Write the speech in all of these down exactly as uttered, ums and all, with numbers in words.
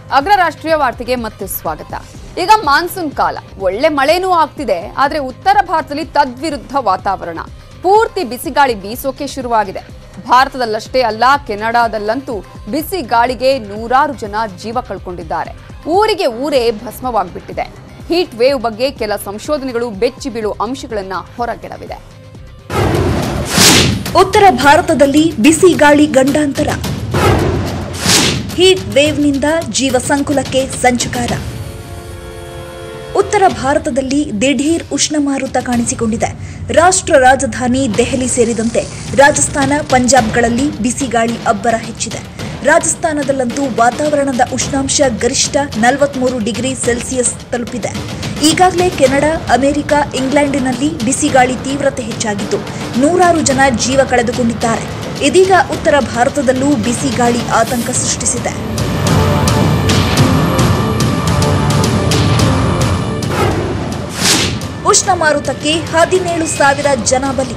ಅಗ್ರ ರಾಷ್ಟ್ರೀಯ ವಾರ್ತೆಗೆ ಮತ್ತೆ ಸ್ವಾಗತ. ಈಗ ಮಾನ್ಸೂನ್ ಕಾಲ, ಒಳ್ಳೆ ಮಳೆನೂ ಆಗ್ತಿದೆ. ಆದರೆ ಉತ್ತರ ಭಾರತದಲ್ಲಿ ತದ್ವಿರುದ್ಧ ವಾತಾವರಣ, ಪೂರ್ತಿ ಬಿಸಿಗಾಳಿ ಬೀಸೋಕೆ ಶುರುವಾಗಿದೆ. ಭಾರತದಲ್ಲಷ್ಟೇ ಅಲ್ಲ, ಕೆನಡಾದಲ್ಲಂತೂ ಬಿಸಿ ಗಾಳಿಗೆ ನೂರಾರು ಜನ ಜೀವ ಕಳ್ಕೊಂಡಿದ್ದಾರೆ. ಊರಿಗೆ ಊರೇ ಭಸ್ಮವಾಗ್ಬಿಟ್ಟಿದೆ. ಹೀಟ್ ವೇವ್ ಬಗ್ಗೆ ಕೆಲ ಸಂಶೋಧನೆಗಳು ಬೆಚ್ಚಿ ಬೀಳುವ ಅಂಶಗಳನ್ನ ಹೊರಗೆಡವಿದೆ. ಉತ್ತರ ಭಾರತದಲ್ಲಿ ಬಿಸಿ ಗಾಳಿ ಗಂಡಾಂತರ, ಹೀಟ್ ವೇವ್ನಿಂದ ಜೀವ ಸಂಕುಲಕ್ಕೆ ಸಂಚಕಾರ. ಉತ್ತರ ಭಾರತದಲ್ಲಿ ದಿಢೀರ್ ಉಷ್ಣಮಾರುತ ಕಾಣಿಸಿಕೊಂಡಿದೆ. ರಾಷ್ಟ್ರ ರಾಜಧಾನಿ ದೆಹಲಿ ಸೇರಿದಂತೆ ರಾಜಸ್ಥಾನ, ಪಂಜಾಬ್ಗಳಲ್ಲಿ ಬಿಸಿಗಾಳಿ ಅಬ್ಬರ ಹೆಚ್ಚಿದೆ. ರಾಜಸ್ಥಾನದಲ್ಲಂತೂ ವಾತಾವರಣದ ಉಷ್ಣಾಂಶ ಗರಿಷ್ಠ ನಲವತ್ಮೂರು ಡಿಗ್ರಿ ಸೆಲ್ಸಿಯಸ್ ತಲುಪಿದೆ. ಈಗಾಗಲೇ ಕೆನಡಾ, ಅಮೆರಿಕ, ಇಂಗ್ಲೆಂಡಿನಲ್ಲಿ ಬಿಸಿಗಾಳಿ ತೀವ್ರತೆ ಹೆಚ್ಚಾಗಿದ್ದು ನೂರಾರು ಜನ ಜೀವ ಕಳೆದುಕೊಂಡಿದ್ದಾರೆ. ಇದೀಗ ಉತ್ತರ ಭಾರತದಲ್ಲೂ ಬಿಸಿಗಾಳಿ ಆತಂಕ ಸೃಷ್ಟಿಸಿದೆ. ಉಷ್ಣಮಾರುತಕ್ಕೆ ಹದಿನೇಳು ಸಾವಿರ ಜನ ಬಲಿ.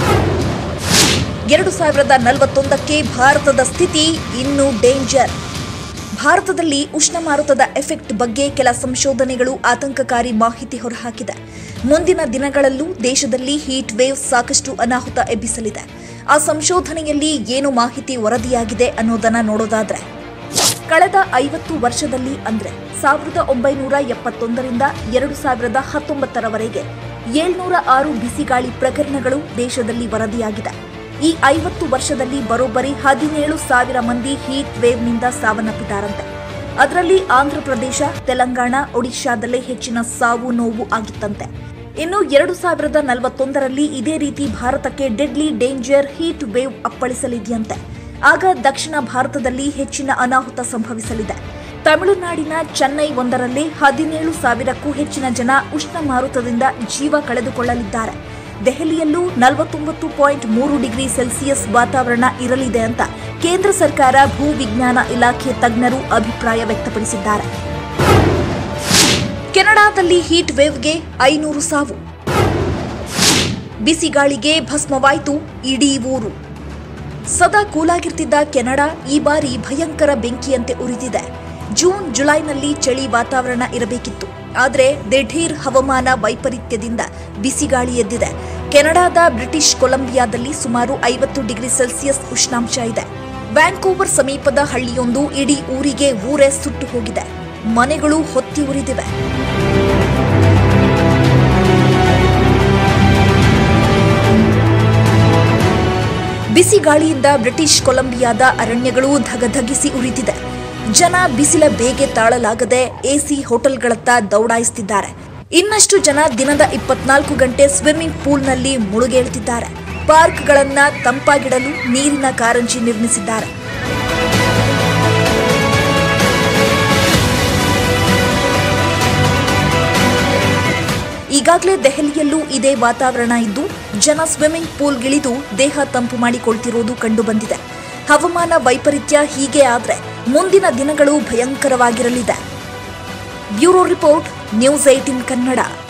ಎರಡು ಸಾವಿರದ ನಲವತ್ತೊಂದಕ್ಕೆ ಭಾರತದ ಸ್ಥಿತಿ ಇನ್ನೂ ಡೇಂಜರ್. ಭಾರತದಲ್ಲಿ ಉಷ್ಣಮಾರುತದ ಎಫೆಕ್ಟ್ ಬಗ್ಗೆ ಕೆಲ ಸಂಶೋಧನೆಗಳು ಆತಂಕಕಾರಿ ಮಾಹಿತಿ ಹೊರಹಾಕಿದೆ. ಮುಂದಿನ ದಿನಗಳಲ್ಲೂ ದೇಶದಲ್ಲಿ ಹೀಟ್ ವೇವ್ ಸಾಕಷ್ಟು ಅನಾಹುತ ಎಬ್ಬಿಸಲಿದೆ. ಆ ಸಂಶೋಧನೆಯಲ್ಲಿ ಏನು ಮಾಹಿತಿ ವರದಿಯಾಗಿದೆ ಅನ್ನೋದನ್ನ ನೋಡೋದಾದ್ರೆ, ಕಳೆದ ಐವತ್ತು ವರ್ಷದಲ್ಲಿ ಅಂದ್ರೆ ಸಾವಿರದ ಒಂಬೈನೂರ ಎಪ್ಪತ್ತೊಂದರಿಂದ ಎರಡು ಸಾವಿರದ ಹತ್ತೊಂಬತ್ತರವರೆಗೆ ಏಳ್ನೂರ ಆರು ಬಿಸಿಗಾಳಿ ಪ್ರಕರಣಗಳು ದೇಶದಲ್ಲಿ ವರದಿಯಾಗಿದೆ. ಈ ಐವತ್ತು ವರ್ಷದಲ್ಲಿ ಬರೋಬ್ಬರಿ ಹದಿನೇಳು ಸಾವಿರ ಮಂದಿ ಹೀಟ್ ವೇವ್ನಿಂದ ಸಾವನ್ನಪ್ಪಿದ್ದಾರಂತೆ. ಅದರಲ್ಲಿ ಆಂಧ್ರಪ್ರದೇಶ, ತೆಲಂಗಾಣ, ಒಡಿಶಾದಲ್ಲೇ ಹೆಚ್ಚಿನ ಸಾವು ನೋವು ಆಗಿತ್ತಂತೆ. ಇನ್ನು ಎರಡು ಸಾವಿರದ ನಲವತ್ತೊಂದರಲ್ಲಿ ಇದೇ ರೀತಿ ಭಾರತಕ್ಕೆ ಡೆಡ್ಲಿ ಡೇಂಜರ್ ಹೀಟ್ ವೇವ್ ಅಪ್ಪಳಿಸಲಿದೆಯಂತೆ. ಆಗ ದಕ್ಷಿಣ ಭಾರತದಲ್ಲಿ ಹೆಚ್ಚಿನ ಅನಾಹುತ ಸಂಭವಿಸಲಿದೆ. ತಮಿಳುನಾಡಿನ ಚೆನ್ನೈ ಒಂದರಲ್ಲಿ ಹದಿನೇಳು ಸಾವಿರಕ್ಕೂ ಹೆಚ್ಚಿನ ಜನ ಉಷ್ಣ ಮಾರುತದಿಂದ ಜೀವ ಕಳೆದುಕೊಳ್ಳಲಿದ್ದಾರೆ. ದೆಹಲಿಯಲ್ಲೂ ನಲವತ್ತೊಂಬತ್ತು ಪಾಯಿಂಟ್ ಮೂರು ಡಿಗ್ರಿ ಸೆಲ್ಸಿಯಸ್ ವಾತಾವರಣ ಇರಲಿದೆ ಅಂತ ಕೇಂದ್ರ ಸರ್ಕಾರ ಭೂ ವಿಜ್ಞಾನ ಇಲಾಖೆ ತಜ್ಞರು ಅಭಿಪ್ರಾಯ ವ್ಯಕ್ತಪಡಿಸಿದ್ದಾರೆ. ಕೆನಡಾದಲ್ಲಿ ಹೀಟ್ ವೇವ್ಗೆ ಐನೂರು ಸಾವು. ಬಿಸಿಗಾಳಿಗೆ ಭಸ್ಮವಾಯಿತು ಇಡೀ ಊರು. ಸದಾ ಕೂಲಾಗಿರ್ತಿದ್ದ ಕೆನಡಾ ಈ ಬಾರಿ ಭಯಂಕರ ಬೆಂಕಿಯಂತೆ ಉರಿದಿದೆ. ಜೂನ್ ಜುಲೈನಲ್ಲಿ ಚಳಿ ವಾತಾವರಣ ಇರಬೇಕಿತ್ತು. ಆದರೆ ದಿಢೀರ್ ಹವಾಮಾನ ವೈಪರೀತ್ಯದಿಂದ ಬಿಸಿಗಾಳಿ ಎದ್ದಿದೆ. ಕೆನಡಾದ ಬ್ರಿಟಿಷ್ ಕೊಲಂಬಿಯಾದಲ್ಲಿ ಸುಮಾರು ಐವತ್ತು ಡಿಗ್ರಿ ಸೆಲ್ಸಿಯಸ್ ಉಷ್ಣಾಂಶ ಇದೆ. ವ್ಯಾನ್ಕೂವರ್ ಸಮೀಪದ ಹಳ್ಳಿಯೊಂದು ಇಡೀ ಊರಿಗೆ ಊರೇ ಸುಟ್ಟು ಹೋಗಿದೆ. ಮನೆಗಳು ಹೊತ್ತಿ ಉರಿದಿವೆ. ಬಿಸಿಗಾಳಿಯಿಂದ ಬ್ರಿಟಿಷ್ ಕೊಲಂಬಿಯಾದ ಅರಣ್ಯಗಳು ಧಗಧಗಿಸಿ ಉರಿದಿದೆ. ಜನ ಬಿಸಿಲ ಬೇಗೆ ತಾಳಲಾಗದೆ ಎಸಿ ಹೋಟೆಲ್ಗಳತ್ತ ದೌಡಾಯಿಸುತ್ತಿದ್ದಾರೆ. ಇನ್ನಷ್ಟು ಜನ ದಿನದ ಇಪ್ಪತ್ನಾಲ್ಕು ಗಂಟೆ ಸ್ವಿಮ್ಮಿಂಗ್ ಪೂಲ್ನಲ್ಲಿ ಮುಳುಗೇಳುತ್ತಿದ್ದಾರೆ. ಪಾರ್ಕ್ಗಳನ್ನ ತಂಪಾಗಿಡಲು ನೀರಿನ ಕಾರಂಜಿ ನಿರ್ಮಿಸಿದ್ದಾರೆ. ಈಗಾಗಲೇ ದೆಹಲಿಯಲ್ಲೂ ಇದೇ ವಾತಾವರಣ ಇದ್ದು ಜನ ಸ್ವಿಮ್ಮಿಂಗ್ ಪೂಲ್ಗಿಳಿದು ದೇಹ ತಂಪು ಮಾಡಿಕೊಳ್ತಿರೋದು ಕಂಡುಬಂದಿದೆ. ಹವಾಮಾನ ವೈಪರೀತ್ಯ ಹೀಗೆ ಆದ್ರೆ ಮುಂದಿನ ದಿನಗಳು ಭಯಂಕರವಾಗಿರಲಿದೆ. Bureau report, news eighteen Kannada.